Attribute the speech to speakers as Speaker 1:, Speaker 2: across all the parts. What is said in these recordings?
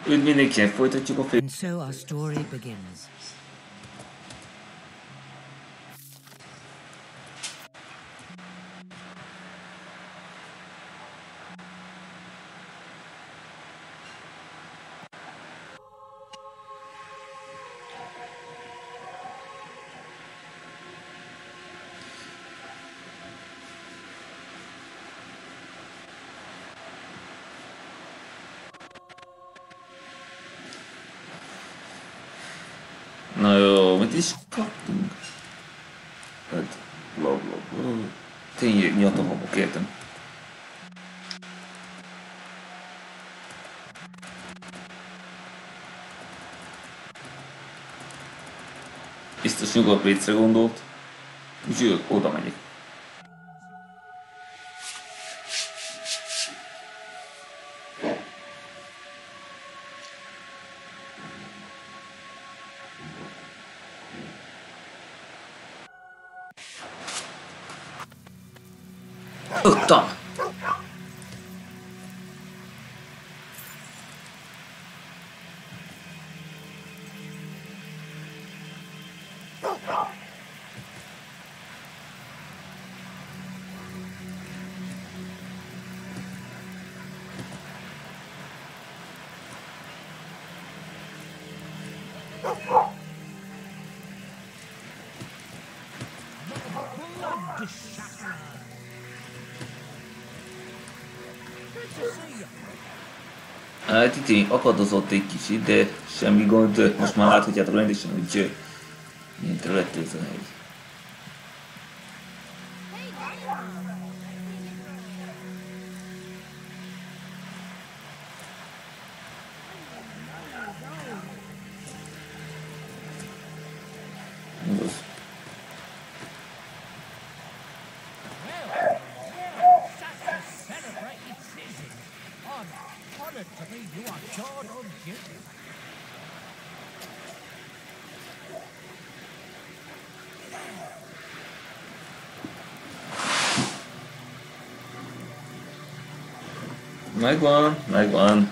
Speaker 1: Úgy mindenkinek folytatjuk a
Speaker 2: And so our story begins.
Speaker 1: Na jó, mit is kaptunk? Hát, bla bla bla. Tényleg nyatomabok, értem. Biztos nyugat-bécre gondolt. Úgyhogy oda megyek. Tudtam! Hát itt akadozott egy kicsit, de semmi gond. Most már láthatjátok rendesen, hogy milyen terület ez a hely. Megvan, megvan.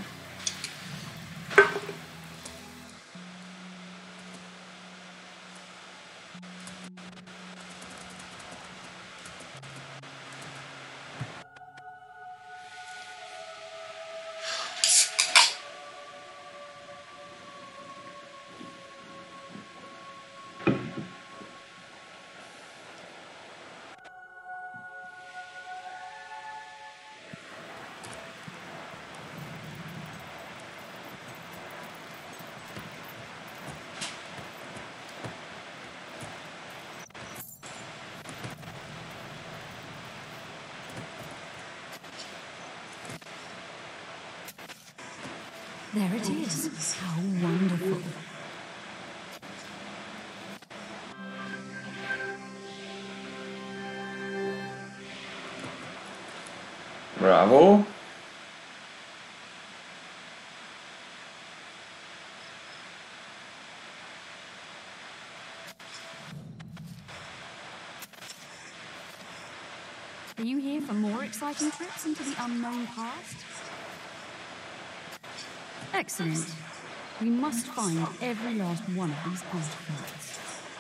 Speaker 3: There it is. How wonderful.
Speaker 1: Bravo.
Speaker 3: Are you here for more exciting trips into the unknown past? Excellent. We must find every last one of these artifacts.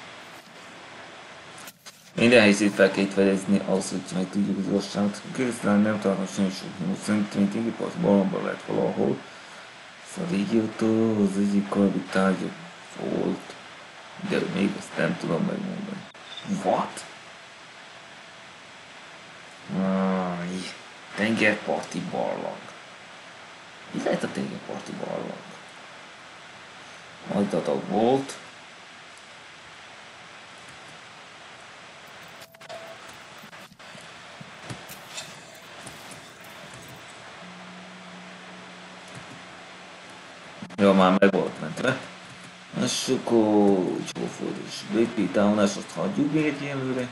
Speaker 1: Minden helyszét fel kell itt fedezni, ahhoz, hogy meg tudjuk az igazságot. Közben nem találtam semmi sok nyomot. Szerintem itt inkább az balomban lett valahol. Szóval a régiótól az egyik korábbi tárgyak volt. De még ezt nem tudom megmondani. What? Tengerparti barlang. Mi lehet a tengerparti barlang? Nagydadag volt. Jó, már meg volt mentve. Lássuk, hogy hol fordulás. BP támadás, azt hagyjuk még egy ilyenlőre.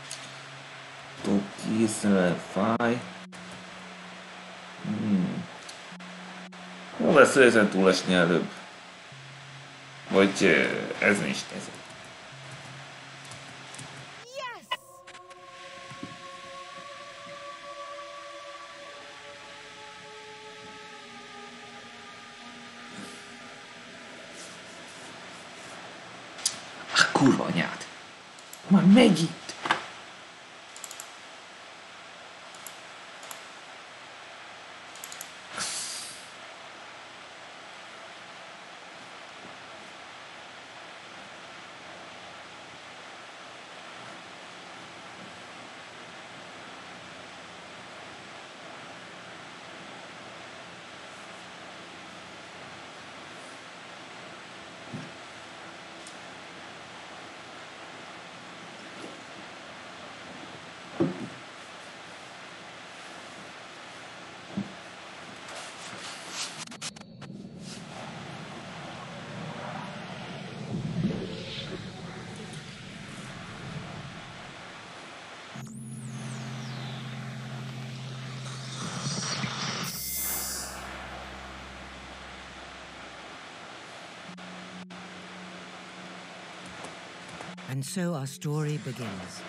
Speaker 1: Toki, szemel, fáj. Jó lesz ezen túlesni előbb. Vagy ez nincs ez. kurva anyád! Már megint!
Speaker 2: And so our story begins.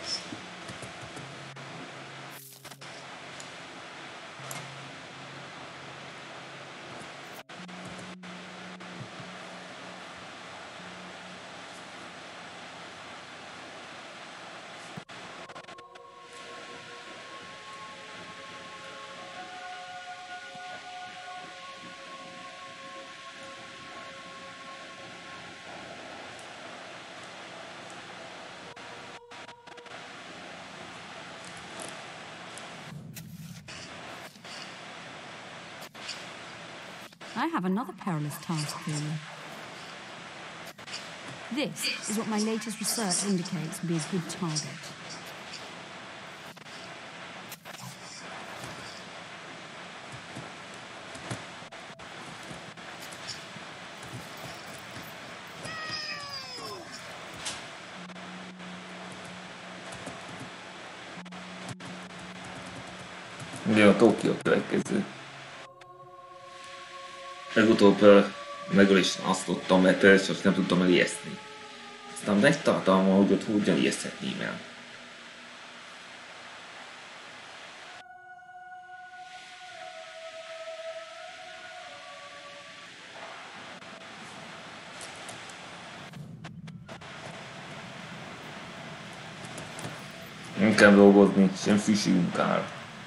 Speaker 3: I have another perilous task for you. This is what my latest research indicates would be a good target.
Speaker 1: Ugye a Tokió következő. Legutóbb meg is azt tudtam, mert először nem tudtam elijesztni. Aztán megtartalma, hogy ott hogyan ijeszthetném el. Nem kell dolgozni, sem füsülünk áll.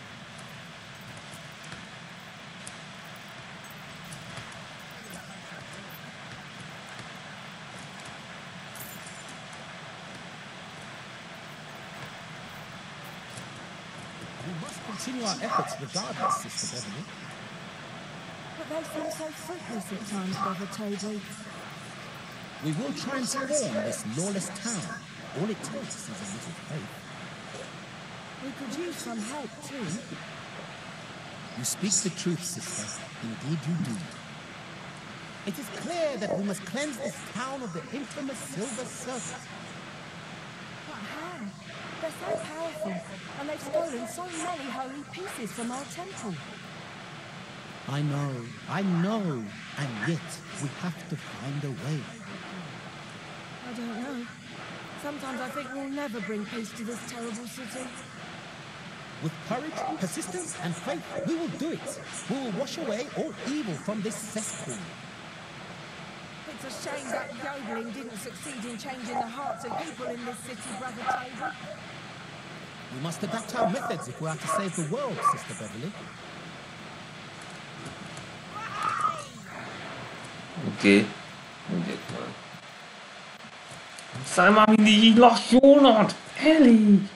Speaker 4: Continue our efforts regardless, Sister Beverly.
Speaker 5: But they seem so fruitless at times, Brother Toby.
Speaker 4: We will transform this lawless town. All it takes is a little faith.
Speaker 5: We could use some help too.
Speaker 4: You speak the truth, sister. Indeed you do. It is clear that we must cleanse this town of the infamous Silver Serpent.
Speaker 5: But how? They're so powerful, and they've stolen so many holy pieces from our temple.
Speaker 4: I know, and yet we have to find a way.
Speaker 5: I don't know. Sometimes I think we'll never bring peace to this terrible city.
Speaker 4: With courage, persistence, and faith, we will do it. We will wash away all evil from this cesspool.
Speaker 5: It's a shame that yodeling didn't succeed in changing the hearts of people in this city, Brother Toby.
Speaker 4: We must adapt our methods if we are to save the world, Sister Beverly.
Speaker 1: Oké. Mindjárt van. Szállj már mindig így lassulnod! Elég!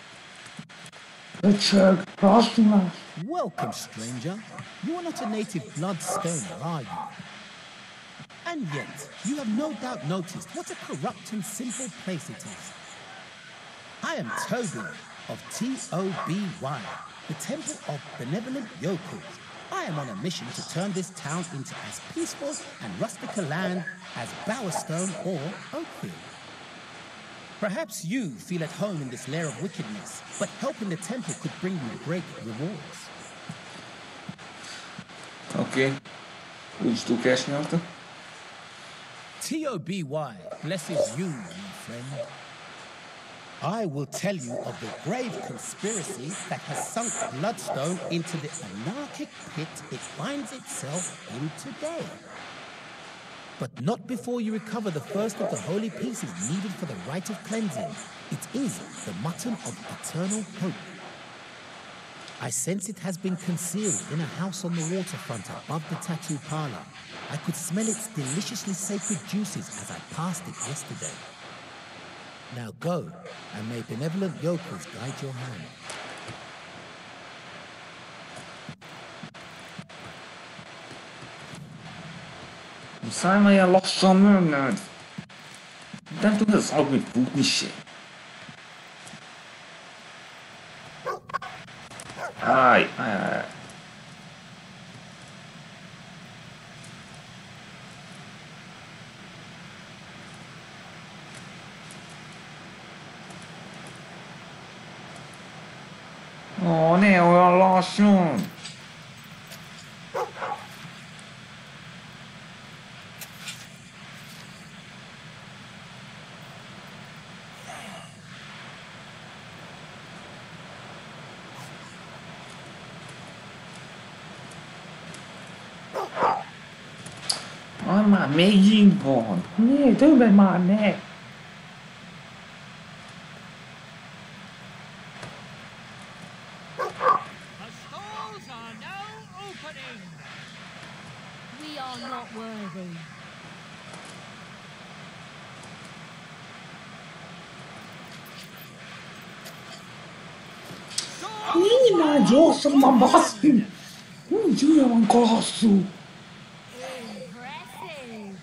Speaker 1: Öcsög, lassulás!
Speaker 4: Welcome, stranger. You are not a native bloodstoner, are you? And yet, you have no doubt noticed what a corrupt and sinful place it is. I am Toby of T-O-B-Y, the Temple of Benevolent Yokels. I am on a mission to turn this town into as peaceful and rustic a land as Bowerstone or Oakfield. Perhaps you feel at home in this lair of wickedness, but helping the temple could bring you great rewards.
Speaker 1: Oké. Úgy tudok esni azt?
Speaker 4: T-O-B-Y blesses you, my friend. I will tell you of the grave conspiracy that has sunk Bloodstone into the anarchic pit it finds itself in today. But not before you recover the first of the holy pieces needed for the rite of cleansing. It is the mutton of eternal hope. I sense it has been concealed in a house on the waterfront above the tattoo parlor. I could smell its deliciously sacred juices as I passed it yesterday. Now go, and may benevolent yokels guide your hand.
Speaker 1: Muszáj már ilyen lassan menned. Nem tudod az albumit futni se. Áj. Ó, ne olyan lassan! Már megint van! Ne, többet már ne!
Speaker 5: The stalls are now opening.
Speaker 3: We are not worthy.
Speaker 1: Nincs már gyorsabban, basszus! Nincs olyan klasszú!
Speaker 3: Impressive.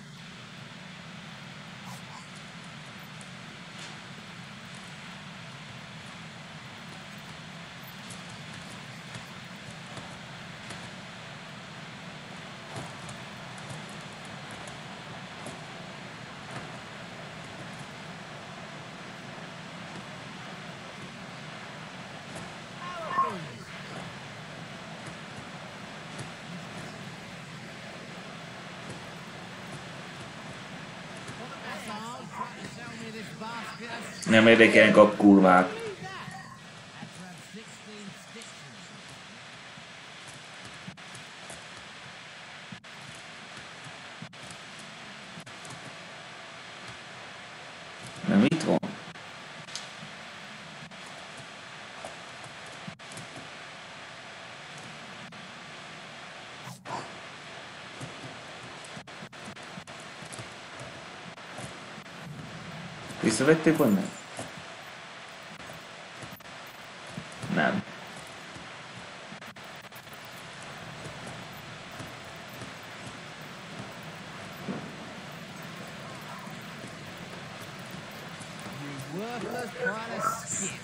Speaker 1: Nem érdekelnek a kurvák. Nem itt van? Visszavették vagy nem? Nem.
Speaker 4: Worthless pile of skip.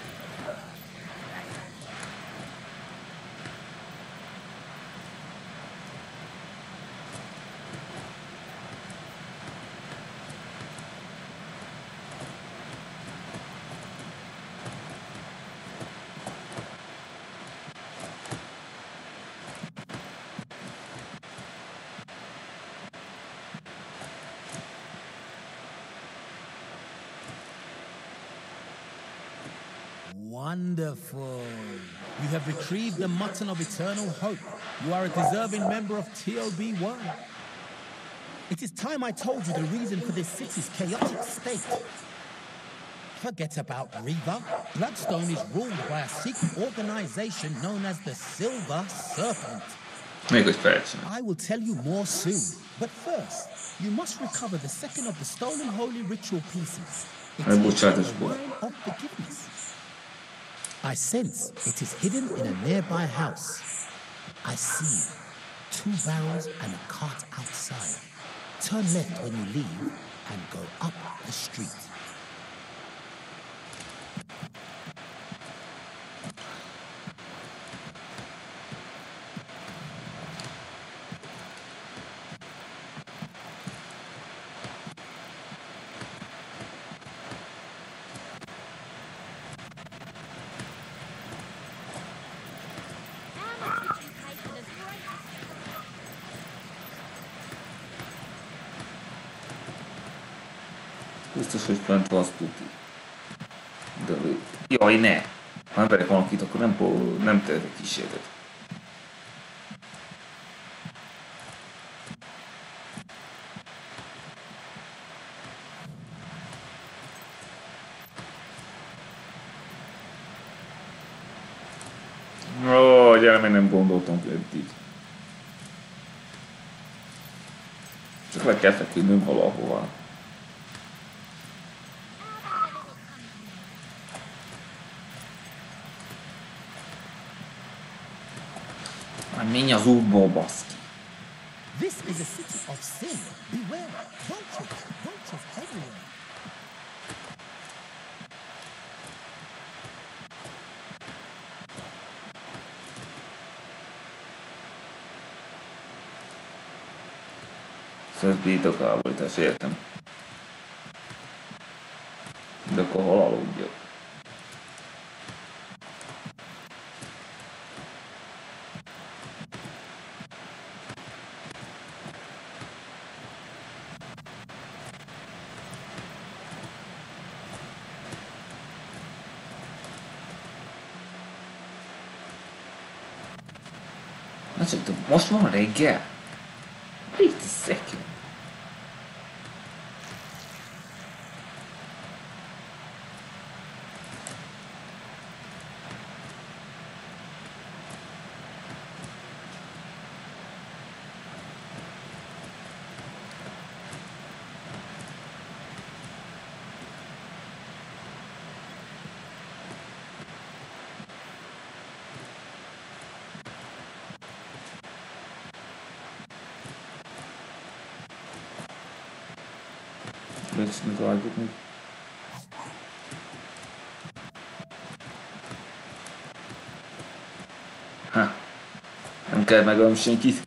Speaker 4: Wonderful. You have retrieved the mutton of eternal hope. You are a deserving member of TOB1. It is time I told you the reason for this city's chaotic state. Forget about Reva. Bloodstone is ruled by a secret organization known as the Silver Serpent. I will tell you more soon. But first, you must recover the second of the stolen holy ritual pieces. It is the wine of forgiveness. I sense it is hidden in a nearby house. I see 2 barrels and a cart outside. Turn left when you leave and go up the street.
Speaker 1: Biztos, hogy fent van, azt tuti. De jaj, ne! Ha nem verek valakit, akkor nem tehetek kísérletet. erre még nem gondoltam eddig. Csak le kell feküdnöm valahova. Már menj az útból, baszki.
Speaker 4: This is a city of sin. Beware. Vultures. Vultures everywhere.
Speaker 1: Szóval ez birtokállítás, értem. De akkor hol aludjak? Na csak, most van reggel? Wait a second. Let's go with me. Ha, nem kell megölni senkit.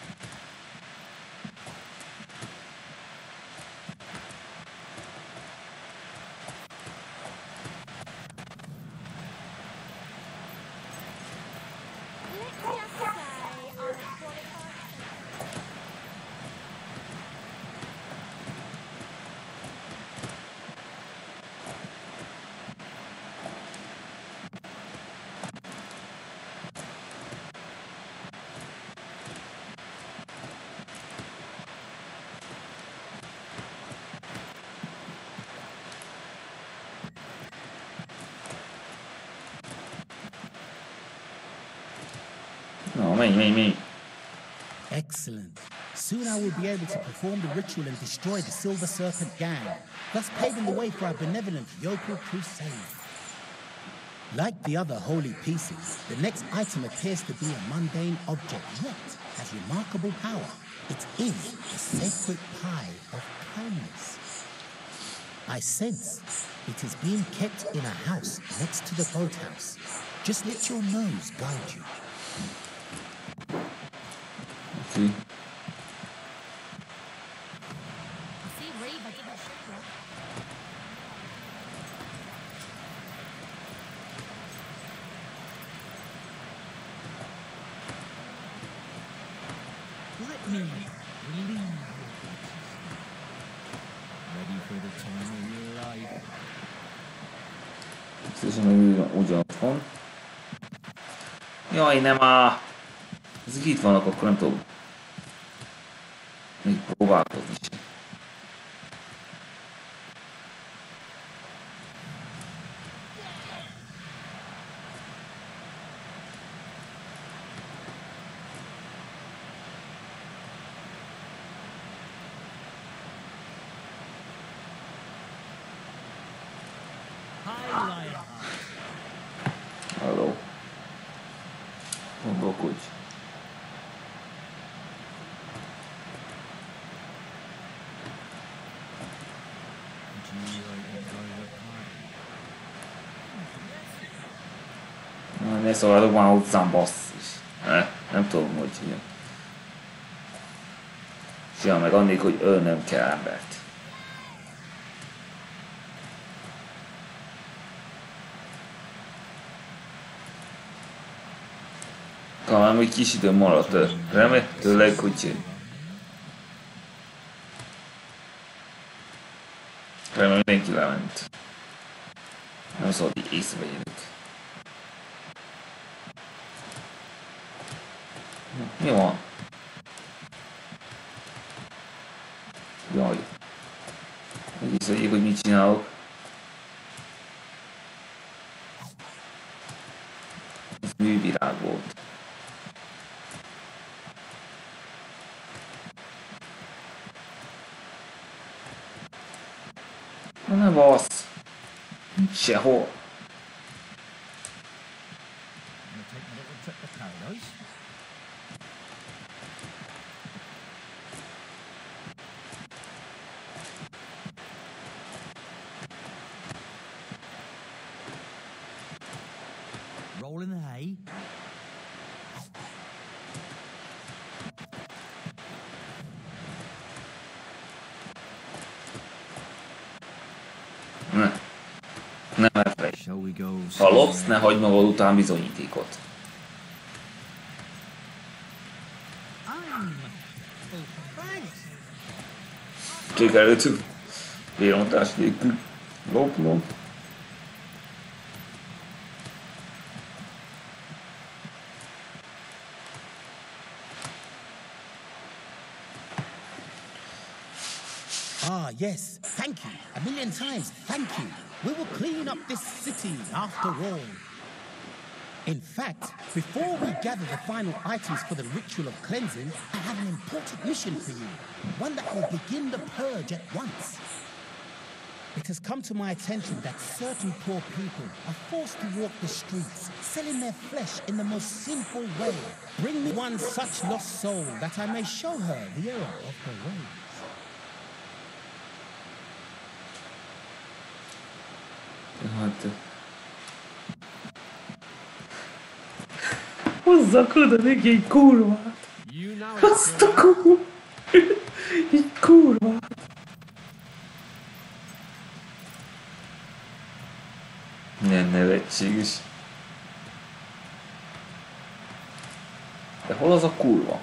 Speaker 1: No, me.
Speaker 4: Excellent. Soon I will be able to perform the ritual and destroy the Silver Serpent gang, thus paving the way for our benevolent yokel crusade. Like the other holy pieces, the next item appears to be a mundane object, yet has remarkable power. It is the sacred pie of kindness. I sense it is being kept in a house next to the boathouse. Just let your nose guide you.
Speaker 1: See?
Speaker 4: Let me relieve you. Ready for the time of your life.
Speaker 1: Szerintem ugyanott van. Jaj, nem á! Ezek itt vannak, akkor nem tudom még próbálkozni sem. Halló. Gondolkodj. Ne szólalok már hozzám, basszus. Nem tudom, hogy hívja. Ja, meg annék, hogy ölnöm kell embert. Talán még kis idő maradt, remélhetőleg, hogy remélem mindenki lement. Nem szabad így észrevegyünk. Mi van? Jaj. Megészreljék, hogy mit csinálok. Ez művirág volt. Na ne basz! Nincs sehol.
Speaker 4: I'm gonna take my little trip to paradise. Roll in the hay.
Speaker 1: Ne. Nem elfelejt.
Speaker 4: Shall we go?
Speaker 1: Ha lopsz, ne hagyd magad után bizonyítékot. Sikerült. Vérontás nélkül. Lopnom.
Speaker 4: Ah, yes. Thank you. A million times. Thank you. We will clean up this city after all. In fact, before we gather the final items for the ritual of cleansing, I have an important mission for you. One that will begin the purge at once. It has come to my attention that certain poor people are forced to walk the streets, selling their flesh in the most sinful way. Bring me one such lost soul that I may show her the error of her ways.
Speaker 1: Hát... Hozzak oda neki egy kurvát! Azt a kurvát! Egy kurvát! Nem nevetséges. De hol az a kurva?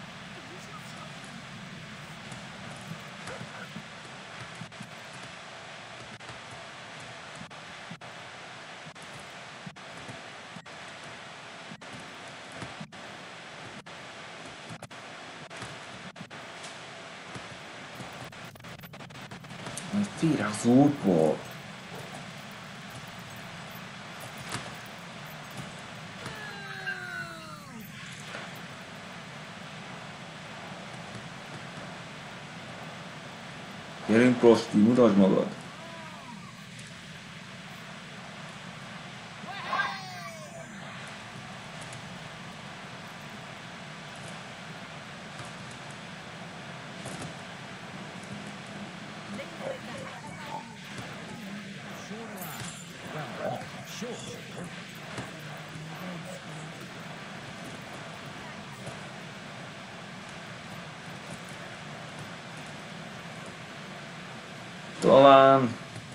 Speaker 1: Fira az útból. Gyerünk, prosti, mutasd magad! Talán...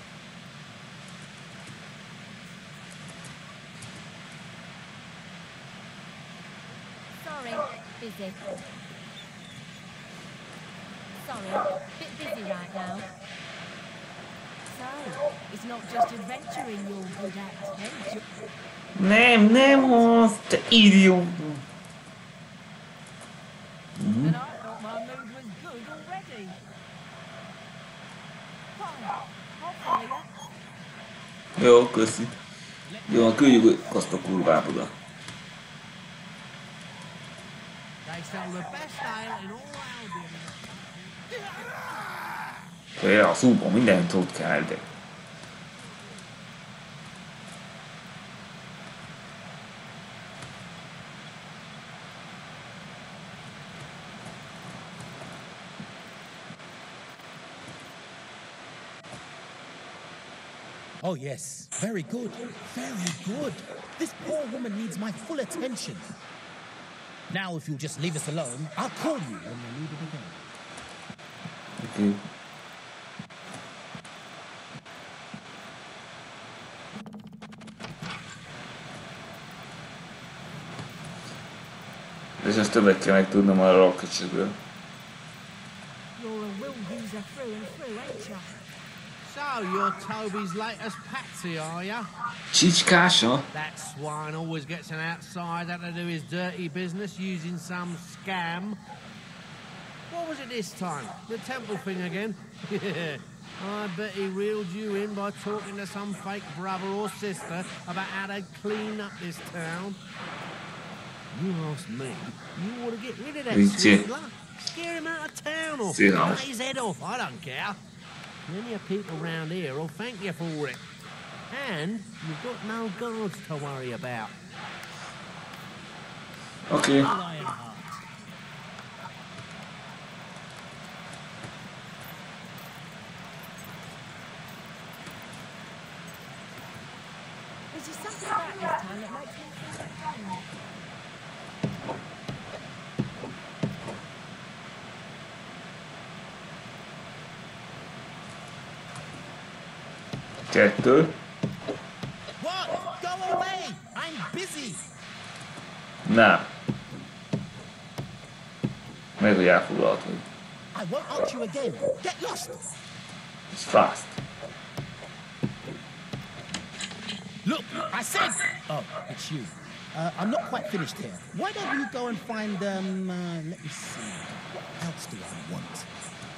Speaker 3: Sorry, busy. Sorry, bit busy right now. So, it's not just adventuring you're good at, eh?
Speaker 1: Nem az, te idióta!
Speaker 5: And I thought my mood was good already. Fine, I'll follow you.
Speaker 1: Jó, köszi. Jó, küldjük azt a kurvába oda.
Speaker 6: They sell the best ale in all Albion.
Speaker 1: Ja, a szúban mindent ott kell, de...
Speaker 4: Oh, yes. Very good. Very good. This poor woman needs my full attention. Now, if you'll just leave us alone, I'll call you when we need it again.
Speaker 1: Okay. És ezt többet kell megtudnom a rakkicsikből.
Speaker 5: You're a will user through and through, ain't you?
Speaker 6: So, you're Toby's latest patsy, are ya?
Speaker 1: Csicskása?
Speaker 6: That swine always gets an outsider to do his dirty business using some scam. What was it this time? The temple thing again? I bet he reeled you in by talking to some fake brother or sister about how to clean up this town. You ask me, you ought to get rid of that swindler. Scare him out of town or cut his head off, I don't care. Plenty of people round here will thank you for it. And you've got no guards to worry about.
Speaker 1: Oké.
Speaker 4: Lionheart.
Speaker 5: There's just something about this town that makes me feel at home.
Speaker 1: Kettő.
Speaker 4: What? Go away! I'm busy!
Speaker 1: Nem. Meg, hogy elfoglalt vagy.
Speaker 4: I won't out you again. Get lost!
Speaker 1: It's fast.
Speaker 4: Look, I said... Oh, it's you. I'm not quite finished here. Why don't you go and find, let me see. What else do I want?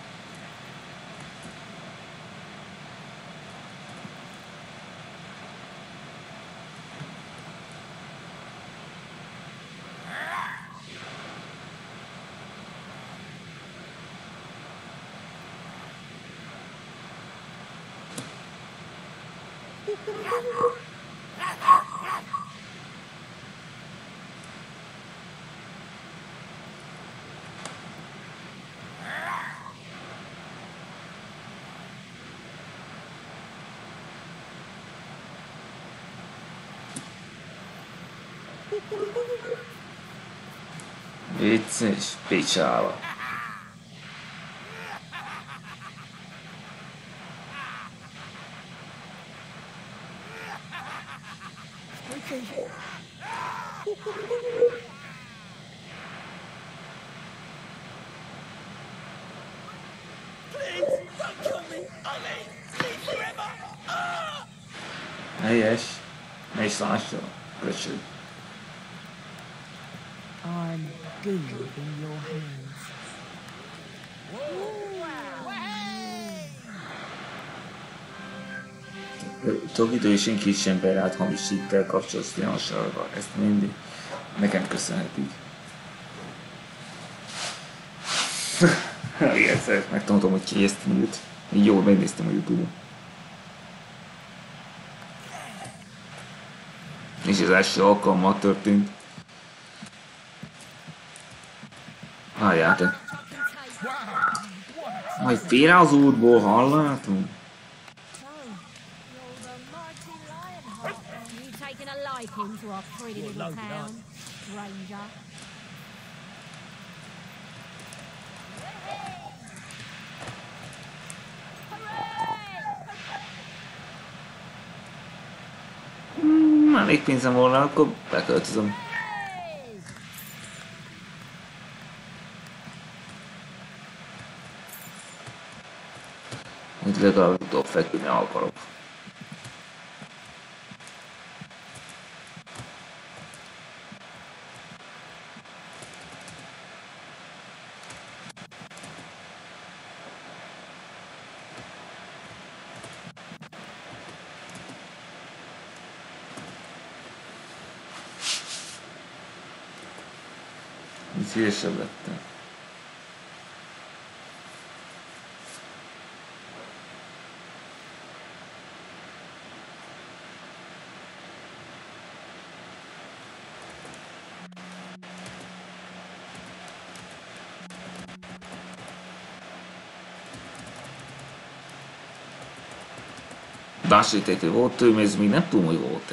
Speaker 1: Vicces picsába. Helyes. Ne is lássa. Köszönöm.
Speaker 5: I'm good in your hands.
Speaker 1: Tudok idősen kis emberát hamisíttel kapcsolatni a sarba. Ezt mindig nekem köszönhetik. Igen, megtanultam, hogy ki ezt nyílt. Így jól megnéztem a YouTube-on. És az első alkalommal történt. Halljátok. Majd félre az útból, halljátok?
Speaker 3: You taking a liking to our pretty little town, stranger?
Speaker 1: Elég pénzem volna, akkor beköltözöm. Hogy legalább utóbb feküdni akarok. Szívesebb lettem. Básíték, volt ő, ez még nem tudom, hogy volt-e.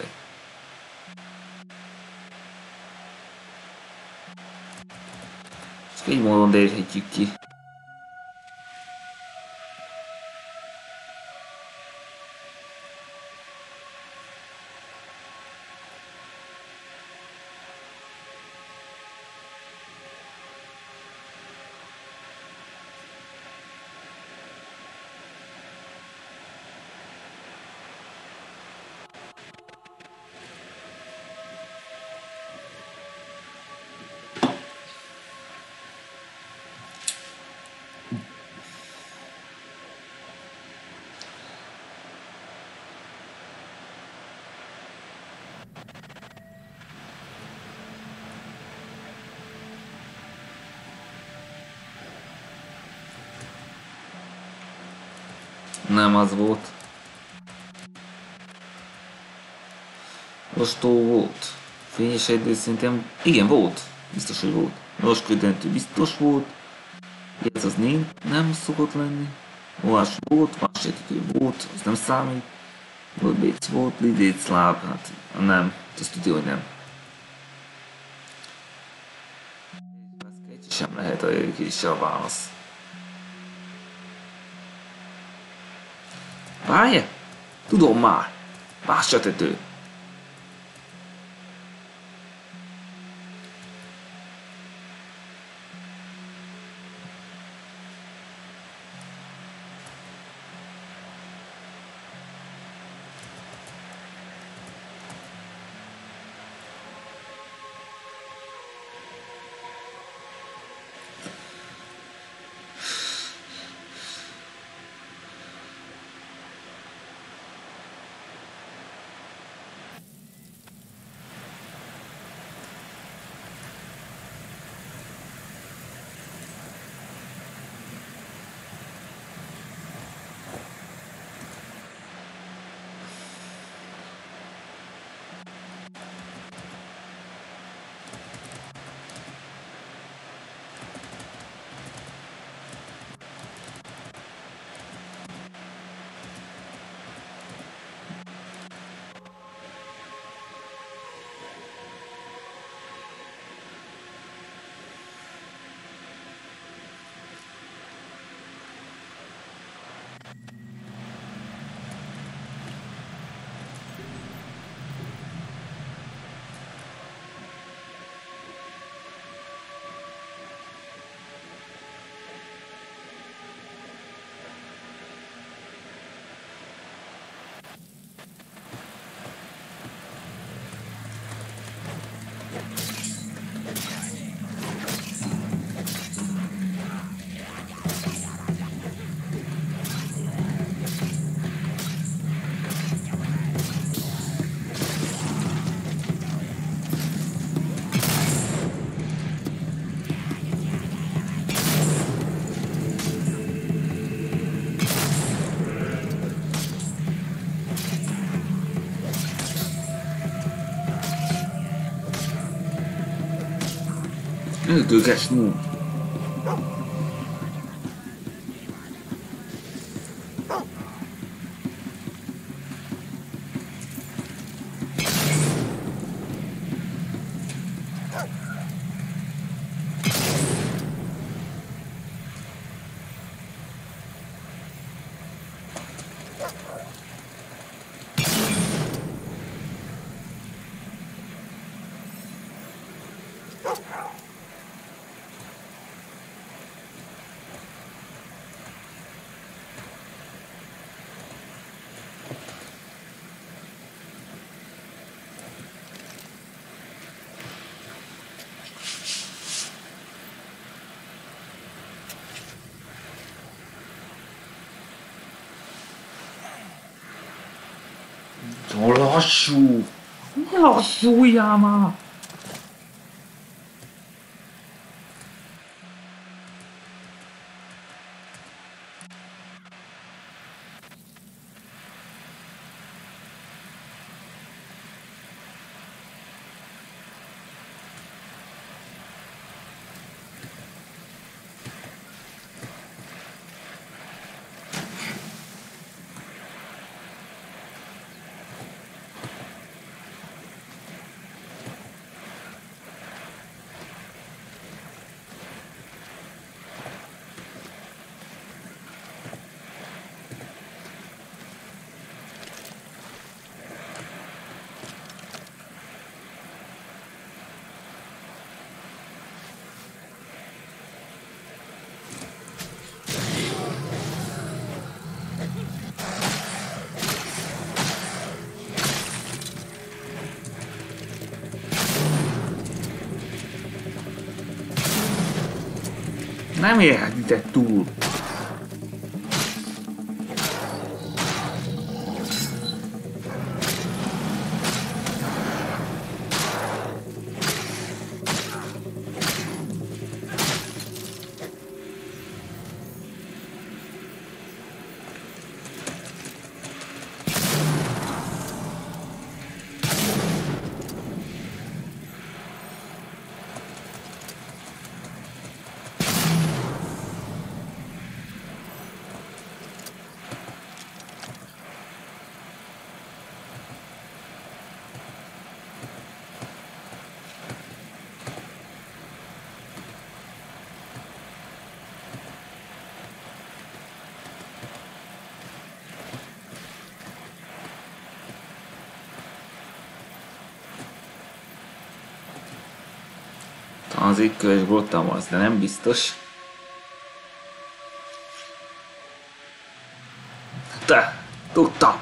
Speaker 1: Csak így módon deríthetjük ki. Nem az volt. Ostó volt. Fényes erdő szerintem... Igen, volt. Biztos, hogy volt. Rosküldentő biztos volt. Ez az nem szokott lenni. Olás volt, Vásártető volt, az nem számít. Golbéc volt, Lidéc láb, hát nem. Azt tudja, hogy nem. Sem lehet a is a válasz. Várj! Tudom már! Vásártető! Öldöges nú. Lassú! Lassuljál már! Nem érhetitek túl. az égköves grottam az, de nem biztos. Te! Tudtam!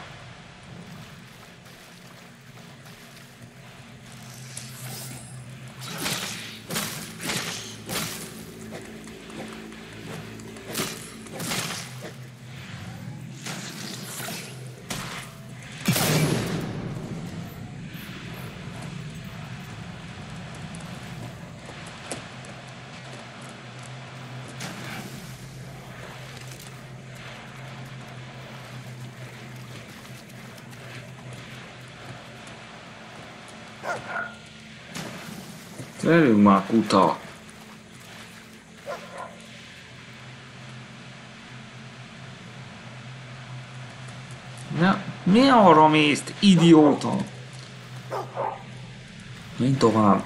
Speaker 1: Verjünk már, kuta! Na, mi arra mész, idióta? Menj tovább!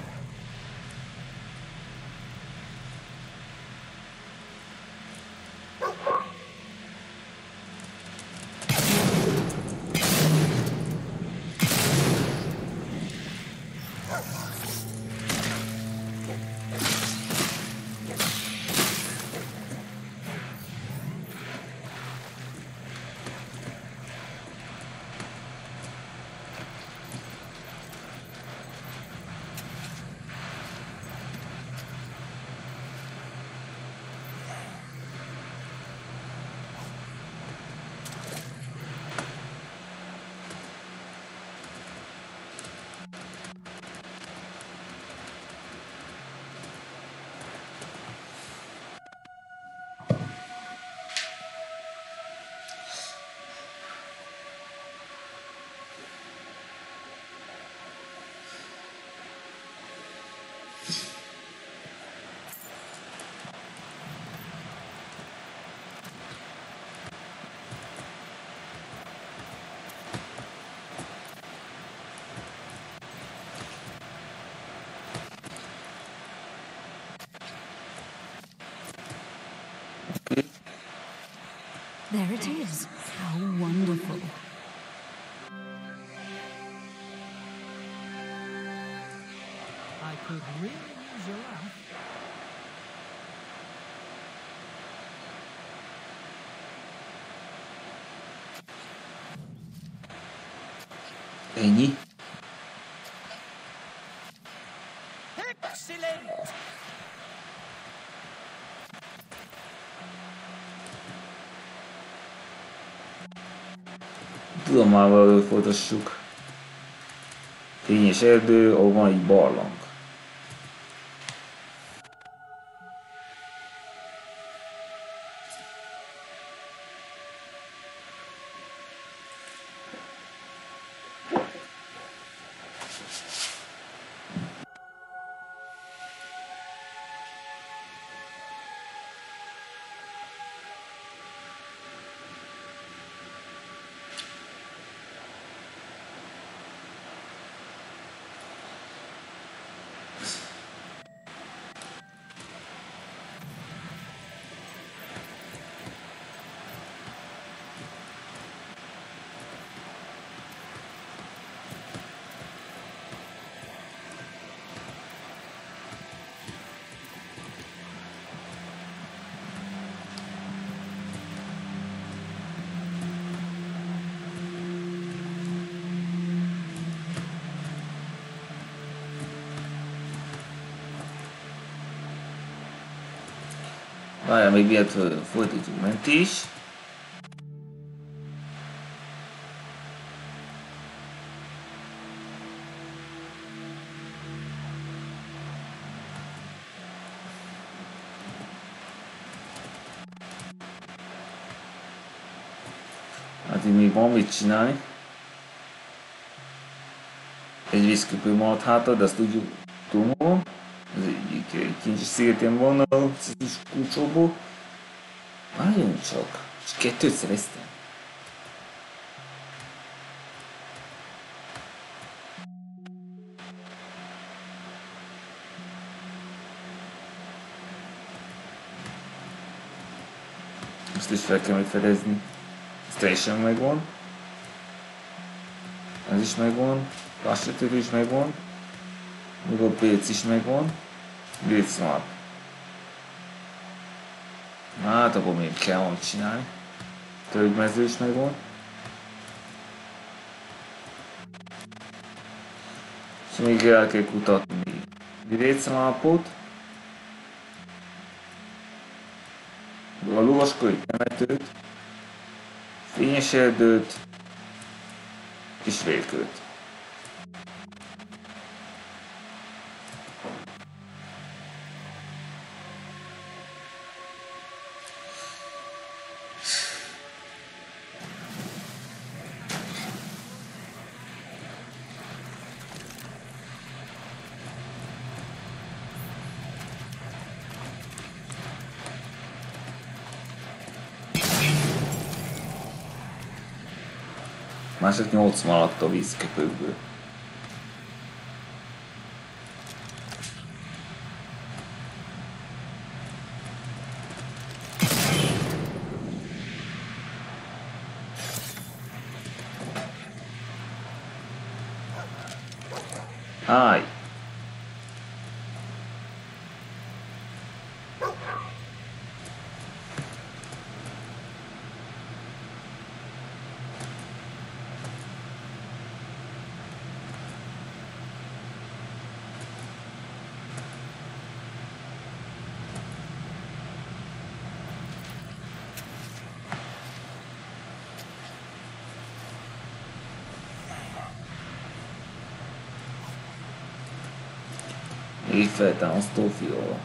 Speaker 5: There it is. How wonderful.
Speaker 6: I could really use your laugh.
Speaker 1: Ennyi?
Speaker 4: Excellent!
Speaker 1: Tudom már valahogy folytassuk. Fényes erdő, ahol van egy barlang. Várjál, még miért folytatjuk mentés. Hát így még van mit csinálni. Egy vízköpő maradt hátra, de azt tudjuk túlmúlva. Az egyik kincses szigetén van a kulcsóból. Várjunk csak, és 2 szereztem. Ezt is fel kell majd fedezni. Ez teljesen megvan. Ez is megvan. Lassítő is megvan. Még a PC is megvan. Gridszmap. Hát akkor még kell valamit csinálni. Tölgymező is megvan. És még el kell kutatni Gridszmapot. A lovaskori temetőt. Fényes erdőt. És vérkőt. Mások 8 malatt a vízköpőkből. Háj! Így feltámasztó fiola.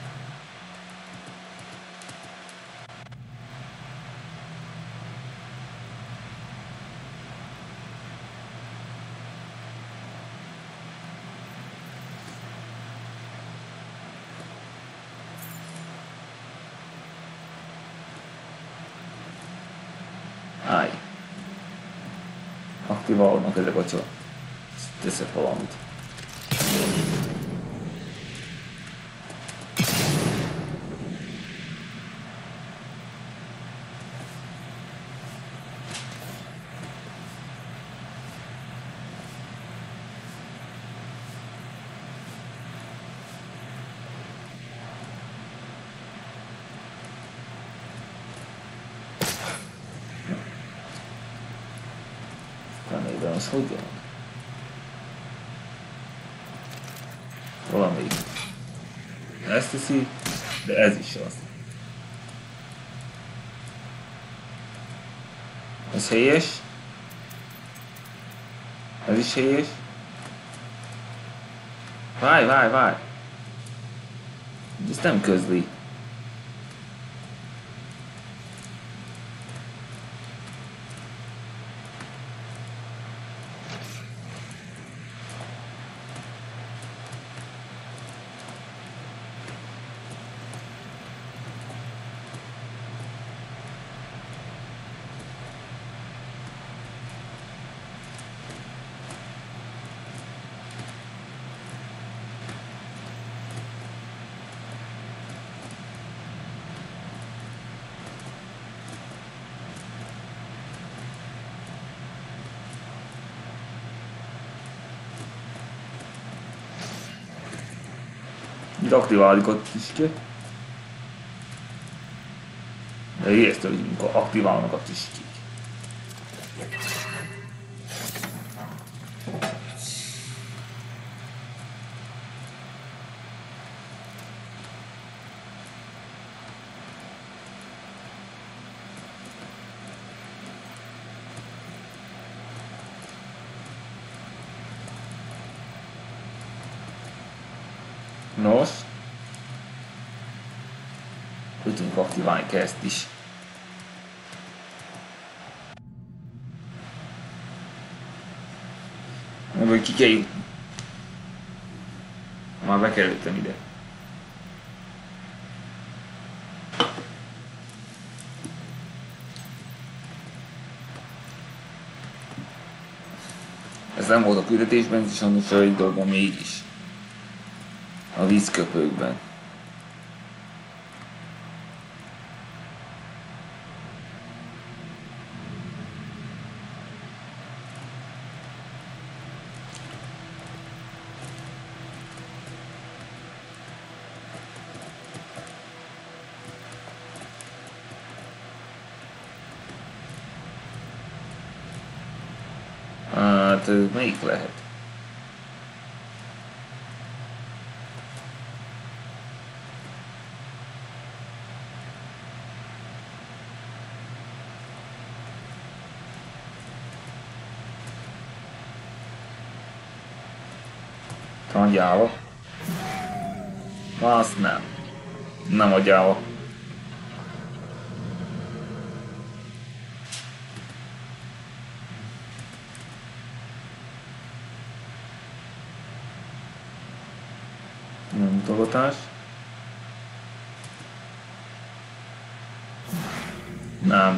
Speaker 1: Állj! Aktiválnak ezek a csak. Teszek valamit. Tanében az hogy van? Valamelyik ezt teszi, de ez is az. Ez helyes. Ez is helyes. Várj! Ez nem közli. Itt aktiváljuk a tüsket. De ijesztő, hogy mikor aktiválnak a tüskék. Nos, úgy tudjuk aktiválni kell ezt is. Ebből ki kell jutni. Már bekerültem ide. Ez nem volt a küldetésben, és annak egy dolga mégis. A vízköpőkben. Hát melyik lehet? Talán gyáva. Azt nem. Nem a gyáva. Nem mutogatás. Nem.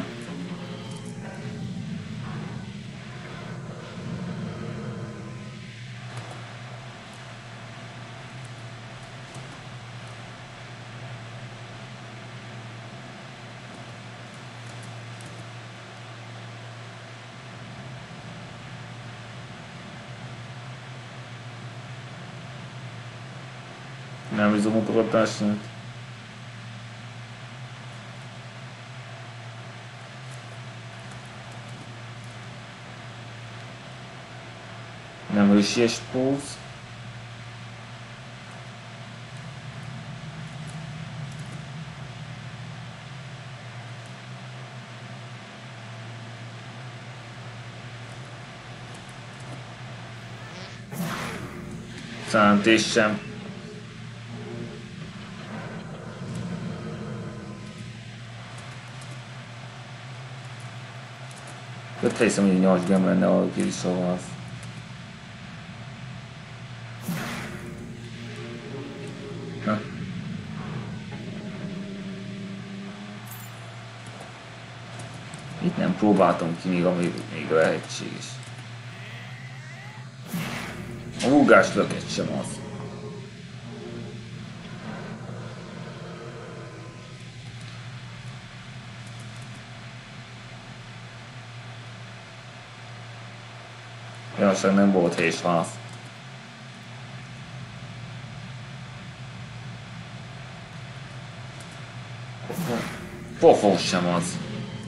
Speaker 1: Nem izomutogatásnak. Nem hősies póz. Szántés sem. Öt hiszem, hogy 8 gem lenne a Gillisoval. Itt nem próbáltam ki még, ami még lehetséges. A rúgás löket sem az. Javaság nem volt helyes válasz. Pofon sem az.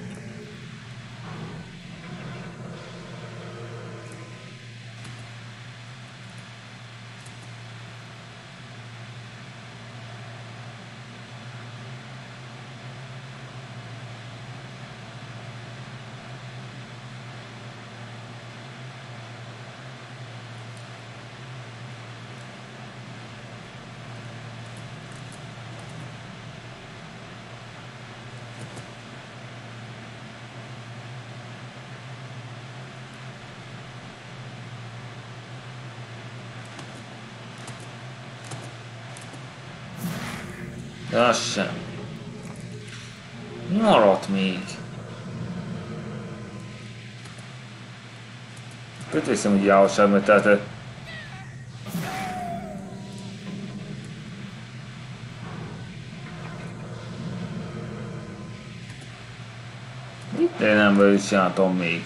Speaker 1: De az sem. Maradt még. Öt hiszem, hogy jávaság, mert tehát... De nem velük csináltam még.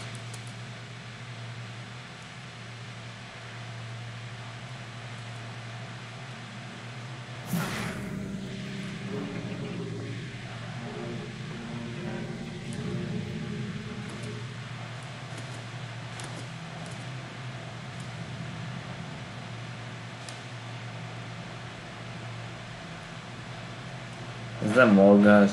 Speaker 1: Ez nem morgás.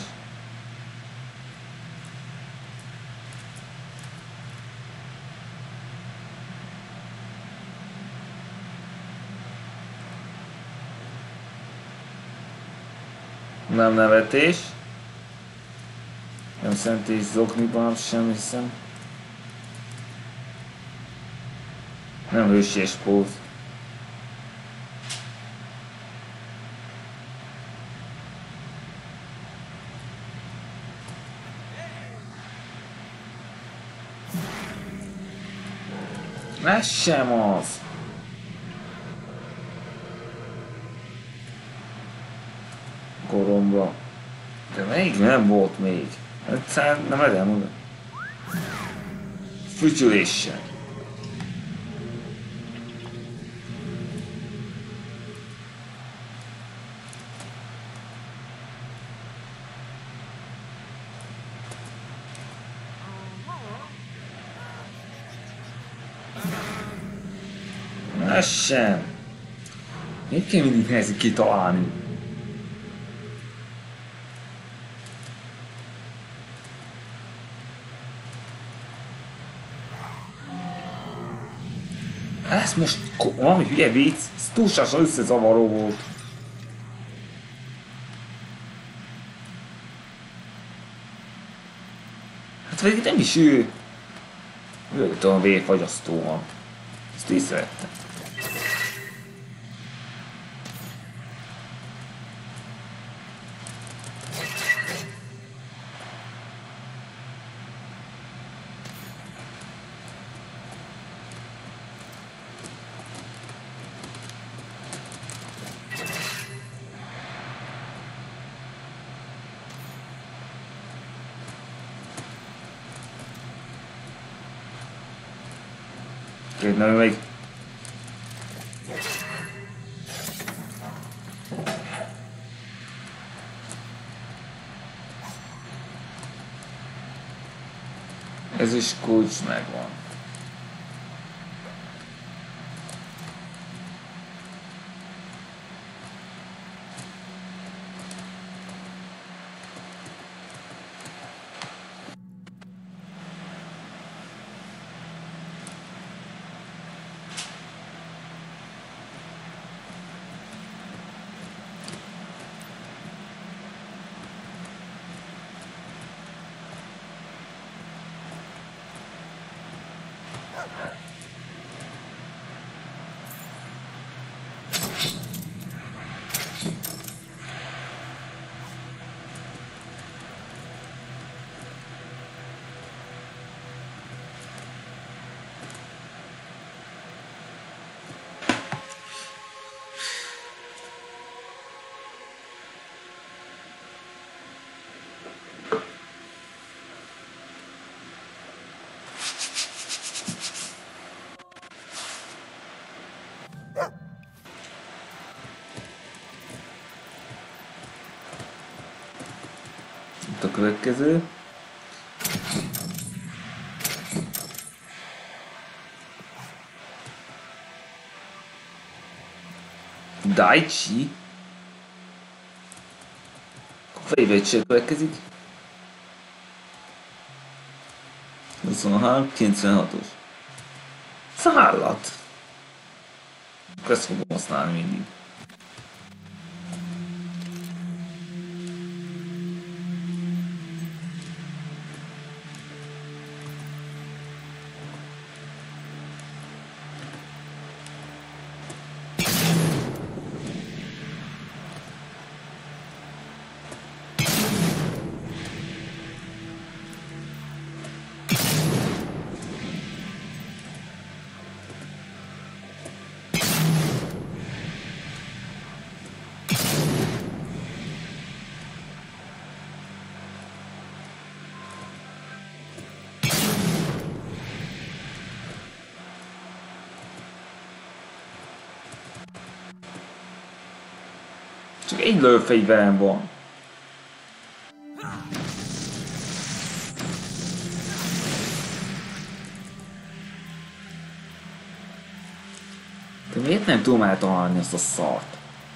Speaker 1: Nem nevetés. Nem szentés zokniban sem hiszem. Nem hősies póz. Ez sem az. Koromba. De még nem volt még. Egyszer nem edem oda. Fütyüléssel. Ez sem. Miért kell mindig nehezen kitalálni? Ez most valami hülye vicc, ez túlságosan összezavaró volt. Hát végig nem is ő. Mögött olyan vérfagyasztó van. Ezt észrevettem. Nem még. Ez is kulcs megvan. Itt a következő. Daichi. A fejvédség következik. 23, 96-os. Szállat. Ezt fogom használni mindig. Csak egy lőfegyverem van. De miért nem tudom eltalálni ezt a szart?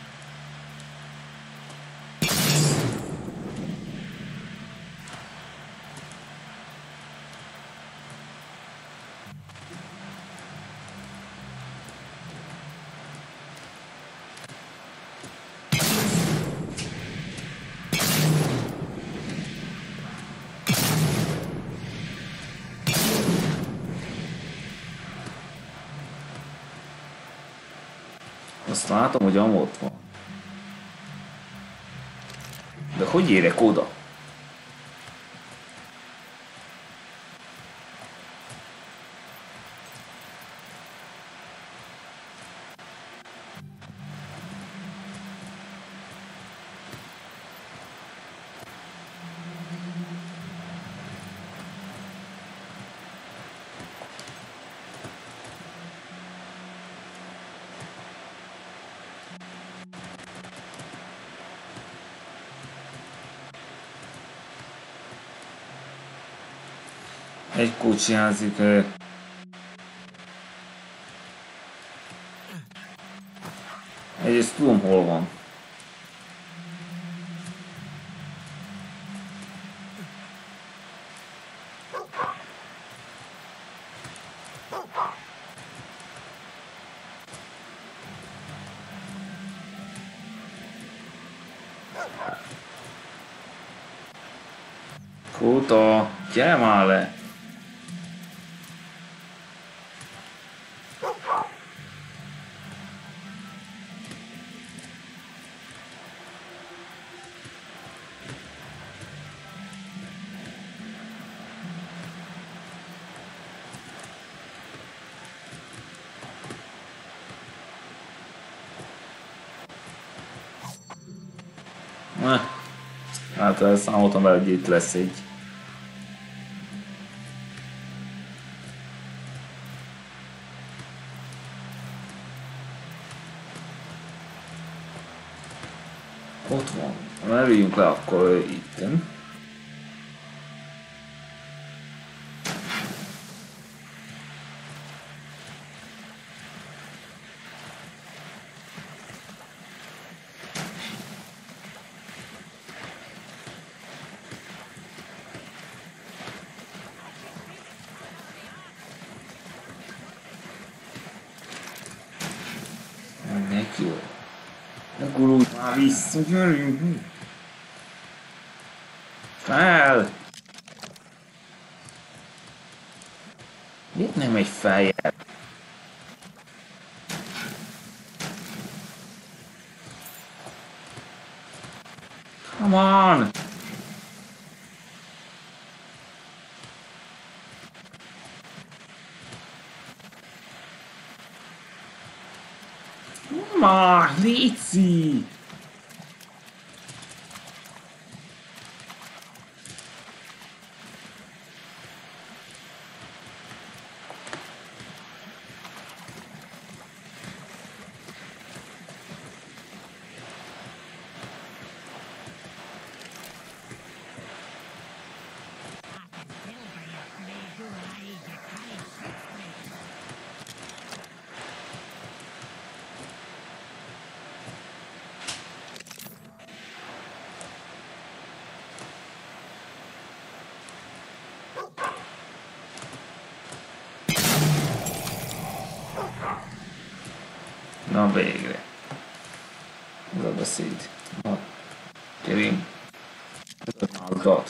Speaker 1: Azt látom, hogy ott van. De hogy érek oda? Egy kulcs hiányzik. Azt tudom, hol van. Kóta, gyere már le! Hát elszámoltam vele, hogy itt lesz egy. Ott van. Merüljünk le akkor itten. Jó. Ne gurulj már vissza, gyerünk! Fel! Miért nem megy feljel? Come on! Ma, léci! Na végre. Ez a beszéd. Na, gyerünk. Ez a mázdat.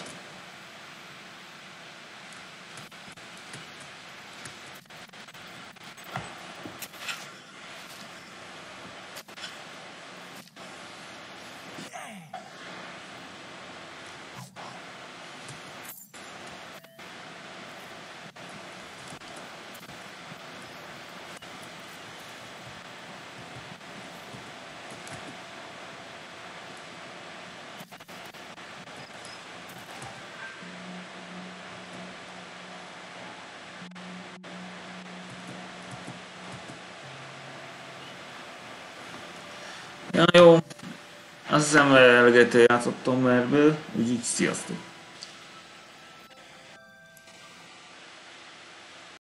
Speaker 1: Ja, jó. Azt hiszem, eleget játszottam ebből, úgyhogy sziasztok!